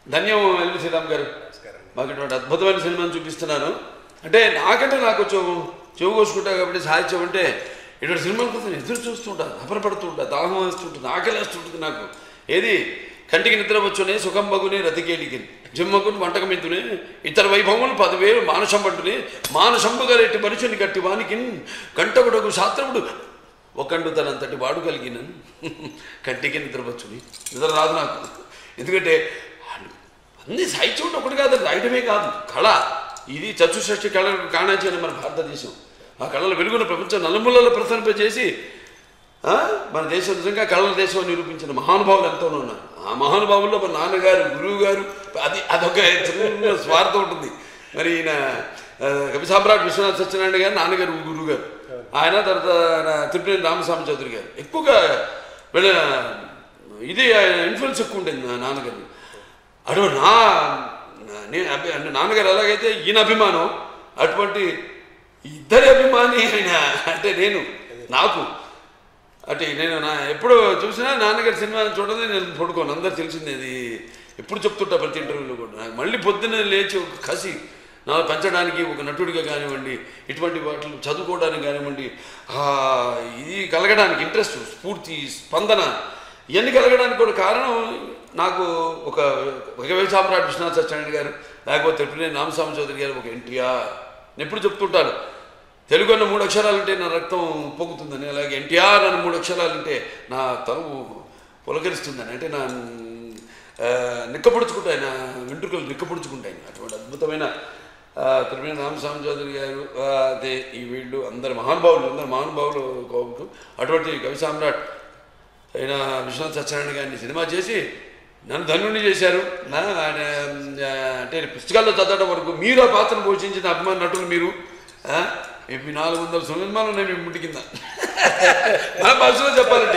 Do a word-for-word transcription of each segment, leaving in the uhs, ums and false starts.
ధన్యం ఎల్బి శ్రీరామ్ గారు. మాకు ఇటువంటి అద్భుతమైన సినిమాను చూపిస్తున్నారు. అంటే నాకంటే నాకు చెవు చెవు కోసుకుంటా కాబట్టి సాహిత్యం అంటే ఇటువంటి సినిమాల కోసం ఎదురు చూస్తుంటా, అపరపడుతూ ఉంటా, దాహం వేస్తుంటుంది, ఆకలి వేస్తుంటుంది. నాకు ఏది కంటికి నిద్ర వచ్చునే సుఖం బగునే రతికేడికి జిమ్మకుని వంటకం ఎత్తునే ఇతర వైభవములు పదివేలు మానసంపట్టునే మానసంపుగా రెట్టి మనుషుని కట్టి వానికి కంటకుడకు శాస్త్రముడు ఒకండు తనంతటి వాడు కలిగిన కంటికి నిద్రవచ్చుని నిద్ర రాదు నాకు. ఎందుకంటే అన్ని సాహిత్యం ఉంటే ఒకటి కాదు, రాయటమే కాదు, కళ. ఇది చతుషష్ఠి కళ కాణాచి అని మన భారతదేశం. ఆ కళల వెలుగును ప్రపంచం నలుమూలలో ప్రసరింపజేసి మన దేశం నిజంగా కళల దేశం అని నిరూపించిన మహానుభావులు ఎంతో ఉన్నారు. ఆ మహానుభావుల్లో మన నాన్నగారు, గురువు గారు, అది అదొక చిన్న స్వార్థం ఉంటుంది. మరి ఈయన కవిసామ్రాట్ విశ్వనాథ సత్యనారాయణ గారు నాన్నగారు, గురువు గారు. ఆయన తర్వాత తిరుపతి రామస్వామి చౌదరి గారు. ఎక్కువగా వీళ్ళ ఇది ఇన్ఫ్లుయెన్స్ ఎక్కువ ఉంటుంది నాన్నగారు. అటువంటి నా నేను అభి అంటే నాన్నగారు ఎలాగైతే ఈయన అభిమానం, అటువంటి ఇద్దరి అభిమాని ఆయన. అంటే నేను నాకు అంటే నేను నా ఎప్పుడు చూసినా నాన్నగారి సినిమా చూడదే నేను పడుకోను. అందరు తెలిసింది అది. ఎప్పుడు చెప్తుంటా ప్రతి ఇంటర్వ్యూలో కూడా. నాకు మళ్ళీ పొద్దున్న లేచి ఒక కసి నా పెంచడానికి, ఒక నటుడిగా కానివ్వండి, ఇటువంటి వాటిని చదువుకోవడానికి కానివ్వండి, ఇది కలగడానికి ఇంట్రెస్ట్, స్ఫూర్తి, స్పందన ఇవన్నీ కలగడానికి కూడా కారణం నాకు ఒక కవిసామ్రాట్ విశ్వనాథ సత్యనారాయణ గారు, లేకపోతే తిరుపతి రామస్వామి చౌదరి గారు, ఒక ఎన్టీఆర్. నేను ఎప్పుడు చెప్తుంటాను తెలుగు అన్న మూడు అక్షరాలుంటే నా రక్తం పొగుతుందని, అలాగే ఎన్టీఆర్ అన్న మూడు అక్షరాలుంటే నా తనువు పులకరిస్తుందని. అంటే నా నిక్కపొడుచుకుంటాయి, నా వెంట్రుకలు నిక్కపొడుచుకుంటాయి. అటువంటి అద్భుతమైన తిరుపతి రామస్వామి చౌదరి గారు, అదే ఈ వీళ్ళు అందరు మహానుభావులు, అందరు మహానుభావులు కోవుతూ అటువంటి కవిసామ్రాట్ అయిన విశ్వనాథ సత్యనారాయణ గారిని సినిమా చేసి నన్ను ధన్యుని చేశారు. నా అంటే పుస్తకాల్లో చదవడం వరకు మీరు ఆ పాత్రను పోషించిన అభిమాన నటులు మీరు. మీ నాలుగు వందల సినిమాలు ఉన్నాయి మీ ముట్టి కింద. మన భాషలో చెప్పాలంటే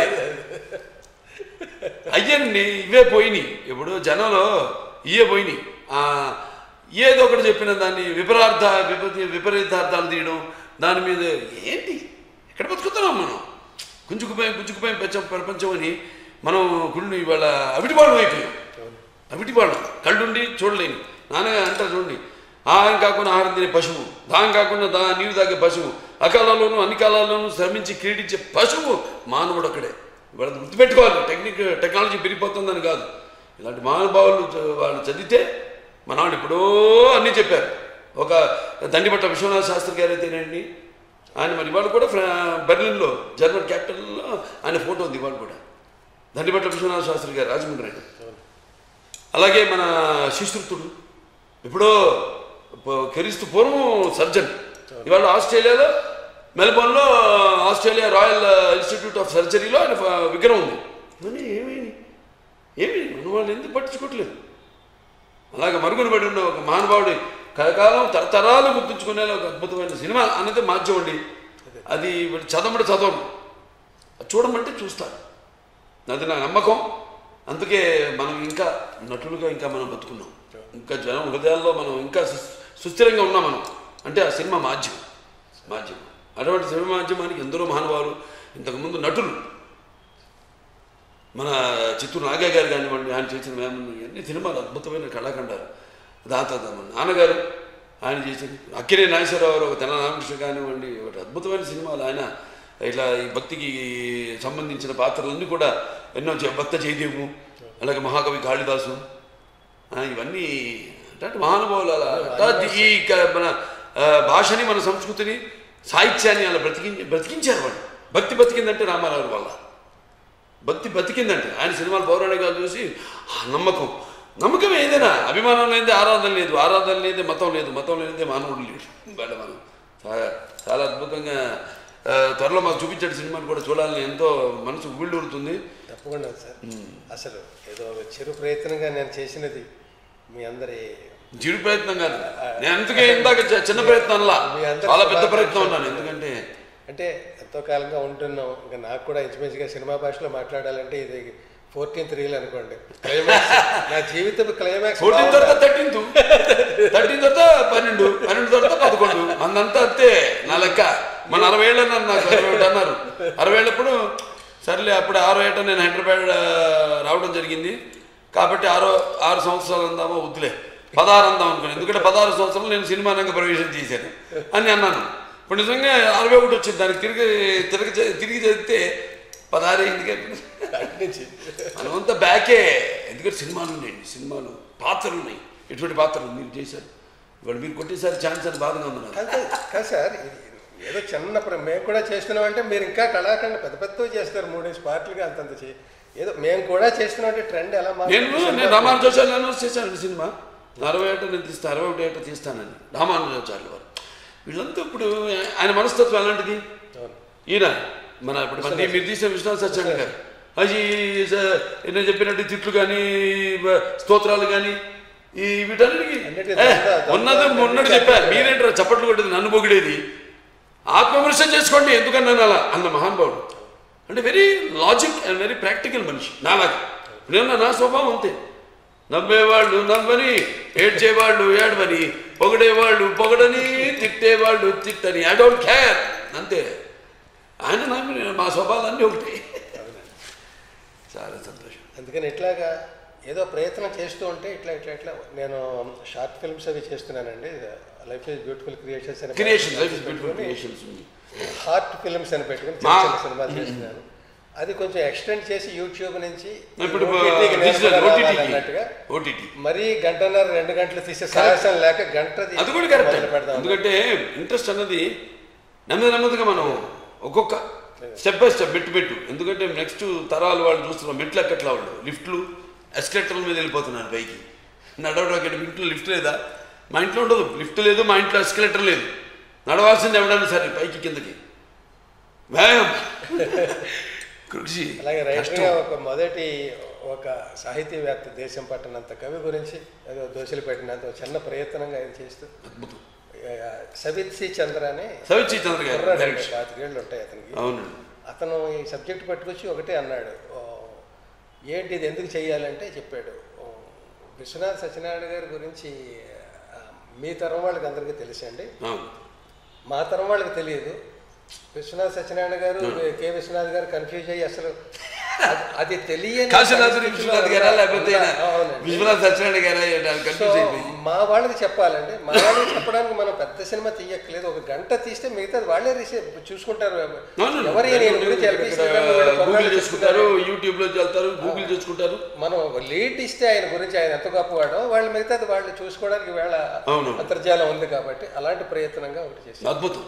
అయ్యండి ఇవే పోయినాయి. ఇప్పుడు జనంలో ఇవే పోయినాయి. ఏదో ఒకటి చెప్పిన దాన్ని విపరార్థ విపరీ విపరీతార్థాలు తీయడం, దాని మీద ఏంటి ఎక్కడ బతుకుతున్నాం మనం? గుంజుకుపోయాం గుంజుకుపోయాం పెంచం ప్రపంచం అని మనం గుళ్ళు ఇవాళ అవిటిపాడం అయిపోయాం. అవిటిపాడం కళ్ళుండి చూడలేని నాన్నగా అంటారు చూడండి. ఆహారం కాకుండా ఆహారం తినే పశువు, దాహం కాకుండా దా నీరు తాగే పశువు, అకాలంలోనూ అన్ని కాలాల్లోనూ శ్రమించి క్రీడించే పశువు మానవుడు ఒక్కడే. ఇవాళ గుర్తుపెట్టుకోవాలి. టెక్నిక్ టెక్నాలజీ పెరిగిపోతుందని కాదు. ఇలాంటి మహానుభావులు వాళ్ళు చదివితే మన వాళ్ళు ఎప్పుడో అన్నీ చెప్పారు. ఒక దండిపట్ట విశ్వనాథ శాస్త్రి గారు అయితేనండి, ఆయన మరి ఇవాళ కూడా బెర్లిన్లో జర్మన్ క్యాపిటల్లో ఆయన ఫోటో ఉంది ఇవాళ కూడా. దండిపట్ల విశ్వనాథ శాస్త్రి గారు రాజమండ్రి ఆయన. అలాగే మన శిశుతుడు ఇప్పుడు కెరీస్తు పూర్వం సర్జన్, ఇవాళ ఆస్ట్రేలియాలో మెల్బోర్న్లో ఆస్ట్రేలియా రాయల్ ఇన్స్టిట్యూట్ ఆఫ్ సర్జరీలో ఆయన విగ్రహం ఉంది. కానీ ఏమైంది ఏమి మన వాళ్ళు ఎందుకు పట్టించుకోవట్లేదు? అలాగే మరుగున పడి ఉన్న ఒక మహానుభావుడి కలకాలం తరతరాలు గుర్తుంచుకునేలా ఒక అద్భుతమైన సినిమా అనేది మాధ్యమం అండి. అది చదవమంటే చదవడం, చూడమంటే చూస్తారు. అది నా నమ్మకం. అందుకే మనం ఇంకా నటులుగా ఇంకా మనం బతుకున్నాం. ఇంకా జనం హృదయాల్లో మనం ఇంకా సుస్థిరంగా ఉన్నాం మనం. అంటే ఆ సినిమా మాధ్యమం మాధ్యమం అటువంటి సినిమా మాధ్యమానికి ఎందరో మహానుభావులు, ఇంతకుముందు నటులు, మన చిత్తూరు నాగయ్య గారు కానివ్వండి, ఆయన చేసిన వేమన్న అన్ని సినిమాలు అద్భుతమైన కళాఖండాలు. దాంతో మన నాన్నగారు ఆయన చేసిన అక్కినే నాగేశ్వరరావు, ఒక తెల్ల రామకృష్ణ కానివ్వండి, ఒకటి అద్భుతమైన సినిమాలు. ఆయన ఇట్లా ఈ భక్తికి సంబంధించిన పాత్రలన్నీ కూడా ఎన్నో, భక్త జయదేవు, అలాగే మహాకవి కాళిదాసు, ఇవన్నీ అంటే మహానుభావులు. అలా ఈ మన భాషని, మన సంస్కృతిని, సాహిత్యాన్ని అలా బ్రతికి బ్రతికించారు వాళ్ళు. భక్తి బతికిందంటే రామారావు వల్ల. భక్తి బతికిందంటే ఆయన సినిమాలు పౌరాణికాలు చూసి నమ్మకం నమ్మకం ఏదైనా, అభిమానం లేదే ఆరాధన లేదు, ఆరాధన లేదే మతం లేదు, మతం లేదే మానవుడు లేడు. వాళ్ళ మనం చాలా చాలా అద్భుతంగా త్వరలో మాకు చూపించే సినిమాని కూడా చూడాలని ఎంతో మనసు ఊళ్ళూరుతుంది. తప్పకుండా సార్. అసలు ఏదో చిరు ప్రయత్నంగా నేను చేసినది మీ అందరి చిరు ప్రయత్నం కాదు. నేను అందుకే ఇందాక చిన్న ప్రయత్నంలా చాలా పెద్ద ప్రయత్నం ఉన్నాను. ఎందుకంటే అంటే ఎంతో కాలంగా ఉంటున్నాం. ఇంకా నాకు కూడా ఇంచుమించుగా సినిమా భాషలో మాట్లాడాలంటే ఇది ఫోర్టీన్త్ రీల్ అనుకోండి. క్లైమాక్స్ నా జీవితం క్లైమాక్స్. ఫోర్టీన్ తర్వాత థర్టీన్త్ థర్టీన్ తర్వాత పన్నెండు పన్నెండు తర్వాత పదకొండు అందంతా అంతే నా లెక్క. మన అరవై ఏళ్ళు అన్నారు, నాకు అరవై ఒకటి అన్నారు. అరవై ఏళ్ళప్పుడు సర్లే అప్పుడు ఆరో ఏట నేను హైదరాబాద్ రావడం జరిగింది. కాబట్టి ఆరో ఆరు సంవత్సరాలు అందామా వద్దులే పదహారు అందాం అనుకున్నాను, ఎందుకంటే పదహారు సంవత్సరాలు నేను సినిమా రంగ ప్రవేశం చేశాను అని అన్నాను. ఇప్పుడు నిజంగా అరవై ఒకటి వచ్చింది, దానికి తిరిగి తిరిగి తిరిగి చదివితే పదహారు అయింది. మనమంతా బ్యాకే, ఎందుకంటే సినిమాలు ఉన్నాయండి, సినిమాలు పాత్రలు ఉన్నాయి, ఎటువంటి పాత్రలు మీరు చేశారు, ఇవాళ మీరు కొట్టేసారి ఛాన్స్ అని బాధగా ఉంది. కాదు సార్, ఏదో చిన్నప్పుడు మేము కూడా చేస్తున్నామంటే మీరు ఇంకా కళాఖండ పెద్ద పెద్ద చేస్తారు, మూడేసి పార్టీలుగా అంతంత చేయి, ఏదో మేము కూడా చేస్తున్నామంటే ట్రెండ్ ఎలా నేను నేను రామానుజాచార్యులు అనౌన్స్ చేశాను సినిమా అరవై ఏట నేను తీస్తాను, అరవై ఒకటి ఏట తీస్తానని రామానుజాచార్యులు వారు. వీళ్ళంతా ఇప్పుడు ఆయన మనస్తత్వం ఎలాంటిది, ఈయన మన ఇప్పుడు మన మీరు తీసిన విశ్వనాథ సత్యనారాయణ గారు అది నేను చెప్పినట్టు తిట్లు కానీ స్తోత్రాలు కానీ ఈ వీటన్నిటికీ ఉన్నది ఉన్నట్టు చెప్పారు. మీరేంటారు చప్పట్లు కొట్టేది, నన్ను పొగిడేది, ఆత్మవిమర్శ చేసుకోండి ఎందుకన్నా అలా అన్న మహానుభావుడు. అంటే very logic and very practical మనిషి నాలాగా. నేను నా స్వభావం అంతే, నవ్వేవాళ్ళు నవ్వని, ఏడ్చేవాళ్ళు ఏడవని, పొగడేవాళ్ళు పొగడని, తిట్టేవాళ్ళు తిట్టని, ఐ డోంట్ కేర్ అంతే. ఆయన నమ్మి మా స్వభావాలన్నీ ఒకటి. చాలా సంతోషం. అందుకని ఇట్లాగా ఏదో ప్రయత్నం చేస్తూ ఉంటే ఇట్లా ఇట్లా ఇట్లా నేను షార్ట్ ఫిల్మ్స్ అవి చేస్తున్నానండి, లైఫ్ ఈజ్ బ్యూటిఫుల్ క్రియేషన్స్ అని క్రియేషన్స్ హార్ట్ ఫిల్మ్స్ అని పెట్టుకుని చిన్న చిన్న సినిమాలు చేస్తున్నాను. అది కొంచెం ఎక్స్టెండ్ చేసి యూట్యూబ్ నుంచి అన్నట్టుగా మరీ గంటన్నర రెండు గంటలు తీసే సాహసం లేక గంట అది కూడా కరెక్ట్. ఎందుకంటే ఇంట్రెస్ట్ అన్నది నెమ్మది నెమ్మదిగా మనం ఒక్కొక్క స్టెప్ బై స్టెప్ మెట్టు పెట్టు, ఎందుకంటే నెక్స్ట్ తరాలు వాళ్ళు చూస్తున్నాం మెట్లు ఎక్కట్లా, వాళ్ళు లిఫ్ట్లు ఎస్కలేటర్ల మీద వెళ్ళిపోతున్నారు పైకి, నడవడానికి ఇంట్లో లిఫ్ట్ లేదా, మా ఇంట్లో ఉండదు లిఫ్ట్ లేదు, మా ఇంట్లో ఎస్కలేటర్ లేదు, నడవాల్సింది ఎవడన్నా సరే పైకి కిందకి వ్యాయామం కృషి. అలాగే రైటర్గా ఒక మొదటి ఒక సాహితీవేత్త దేశం పట్టినంత కవి గురించి ఏదో దోశలు పెట్టినంత చిన్న ప్రయత్నంగా ఆయన చేస్తూ అద్భుతం. సవిత్ సి చంద్ర అని సవిత్ సి చంద్ర గారు పాతికేళ్ళు ఉంటాయి అతనికి. అవును, అతను ఈ సబ్జెక్ట్ పట్టుకొచ్చి ఒకటే అన్నాడు, ఏంటి ఇది ఎందుకు చెయ్యాలంటే చెప్పాడు, విశ్వనాథ సత్యనారాయణ గారి గురించి మీ తరం వాళ్ళకి అందరికీ తెలుసండి, మా తరం వాళ్ళకి తెలియదు. విశ్వనాథ సత్యనారాయణ గారు కె విశ్వనాథ్ గారు కన్ఫ్యూజ్ అయ్యి అసలు అది తెలియని మా వాళ్ళకి చెప్పాలండి, మా వాళ్ళకి చెప్పడానికి మనం పెద్ద సినిమా తీయక్కలేదు, ఒక గంట తీస్తే మిగతా వాళ్ళే రిసీవ్ చూసుకుంటారు. ఎవరి యూట్యూబ్ లో వెళ్తారు, గూగుల్ చేసుకుంటారు. మనం లీడ్ ఇస్తే ఆయన గురించి ఆయన ఎంత గొప్పవాడో వాళ్ళు మిగతా వాళ్ళు చూసుకోవడానికి వేళ అంతర్జాలం ఉంది కాబట్టి అలాంటి ప్రయత్నంగా ఒకటి చేసి అద్భుతం.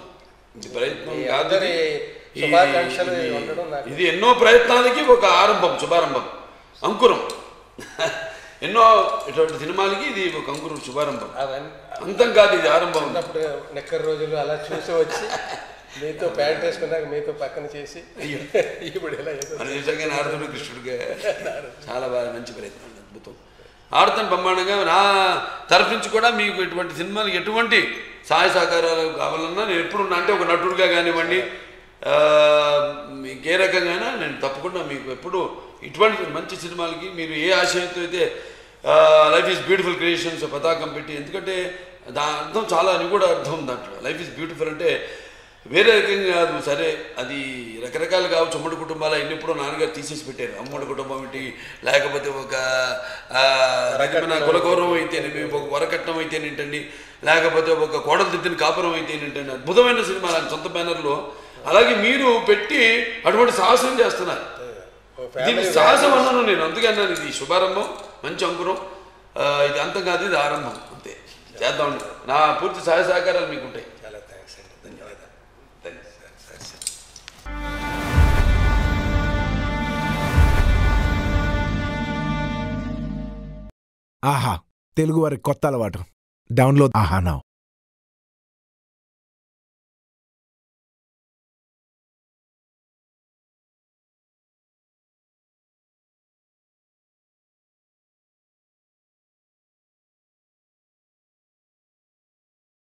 ఇది ఎన్నో ప్రయత్నాలకి ఒక ఆరంభం, శుభారంభం, అంకురం. ఎన్నో ఇటువంటి సినిమాలకి ఇది ఒక అంకురం, శుభారంభం, అంతం కాదు ఇది ఆరంభం. అప్పుడు నెక్కర్ రోజులు అలా చూసి వచ్చి మీతో ప్యాంట్ వేసుకున్నాక మీతో పక్కన చేసి ఇప్పుడు ఇలా నిజంగా నారదుడు కృష్ణుడిగా చాలా బాగా మంచి ప్రయత్నం, అద్భుతం. ఆడుతాను బ్రహ్మాండంగా. నా తరఫు నుంచి కూడా మీకు ఎటువంటి సినిమాలు ఎటువంటి సహాయ సహకారాలు కావాలన్నా నేను ఎప్పుడు అంటే ఒక నటుడిగా కానివ్వండి, మీకు ఏ రకంగా నేను తప్పకుండా మీకు ఎప్పుడు ఇటువంటి మంచి సినిమాలకి మీరు ఏ ఆశయంతో అయితే లైఫ్ ఈజ్ బ్యూటిఫుల్ క్రియేషన్స్ పతాకం పెట్టి, ఎందుకంటే దాని అర్థం చాలా అని కూడా అర్థం ఉంది దాంట్లో. లైఫ్ ఈజ్ బ్యూటిఫుల్ అంటే వేరే రకంగా కాదు, సరే అది రకరకాలు కావచ్చు. ఉమ్మడి కుటుంబాలు అన్ని ఎప్పుడో నాన్నగారు తీసేసి పెట్టారు, అమ్మడి కుటుంబం ఏంటి, లేకపోతే ఒక రకమైన కులగౌరవం అయితేనేమి, ఒక వరకట్నం అయితేనేంటండి, లేకపోతే ఒక కోడలు దిద్దిన కాపురం అయితేనేంటండి, అద్భుతమైన సినిమా సొంత బ్యానర్లో. అలాగే మీరు పెట్టి అటువంటి సాహసం చేస్తున్నారు, దీన్ని సాహసం అన్నాను నేను, అందుకే అన్నాను ఇది శుభారంభం, మంచి అంకురం, ఇది అంతం కాదు ఇది ఆరంభం, అంతే చేద్దామండి. నా పూర్తి సహాయ సహకారాలు మీకు ఉంటాయి. చాలా థ్యాంక్స్ అండి, ధన్యవాదాలు. ఆహా తెలుగు వారి కొత్త అలవాటు, డౌన్లోడ్ ఆహా నౌ.